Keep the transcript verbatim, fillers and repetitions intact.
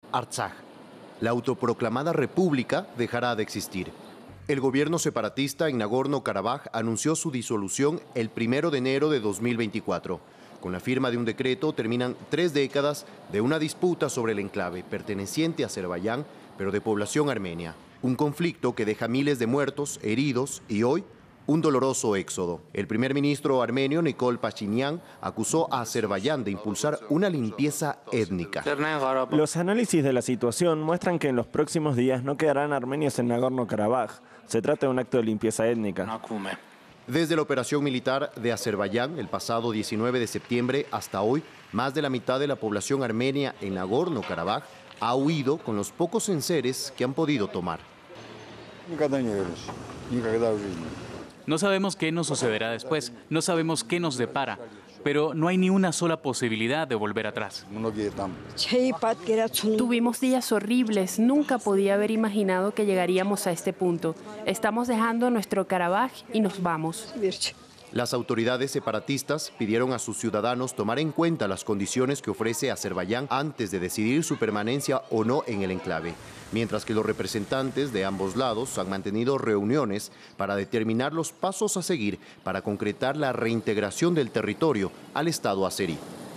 Artsaj. La autoproclamada república dejará de existir. El gobierno separatista en Nagorno-Karabaj anunció su disolución el primero de enero de dos mil veinticuatro. Con la firma de un decreto terminan tres décadas de una disputa sobre el enclave perteneciente a Azerbaiyán, pero de población armenia. Un conflicto que deja miles de muertos, heridos y hoy un doloroso éxodo. El primer ministro armenio, Nikol Pashinyan, acusó a Azerbaiyán de impulsar una limpieza étnica. Los análisis de la situación muestran que en los próximos días no quedarán armenios en Nagorno-Karabaj. Se trata de un acto de limpieza étnica. Desde la operación militar de Azerbaiyán, el pasado diecinueve de septiembre hasta hoy, más de la mitad de la población armenia en Nagorno-Karabaj ha huido con los pocos enseres que han podido tomar. No sabemos qué nos sucederá después, no sabemos qué nos depara, pero no hay ni una sola posibilidad de volver atrás. Tuvimos días horribles, nunca podía haber imaginado que llegaríamos a este punto. Estamos dejando nuestro Karabaj y nos vamos. Las autoridades separatistas pidieron a sus ciudadanos tomar en cuenta las condiciones que ofrece Azerbaiyán antes de decidir su permanencia o no en el enclave, mientras que los representantes de ambos lados han mantenido reuniones para determinar los pasos a seguir para concretar la reintegración del territorio al Estado azerí.